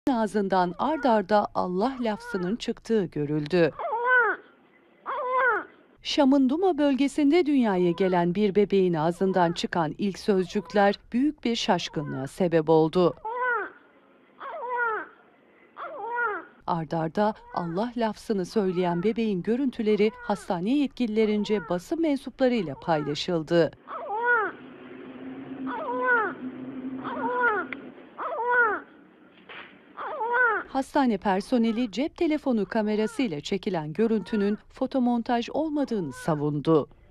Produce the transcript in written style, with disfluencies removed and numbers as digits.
Ağzından ard arda Allah lafzının çıktığı görüldü. Şam'ın Duma bölgesinde dünyaya gelen bir bebeğin ağzından çıkan ilk sözcükler büyük bir şaşkınlığa sebep oldu. Ard arda Allah lafzını söyleyen bebeğin görüntüleri hastane yetkililerince basın mensuplarıyla paylaşıldı. Hastane personeli cep telefonu kamerasıyla çekilen görüntünün fotomontaj olmadığını savundu.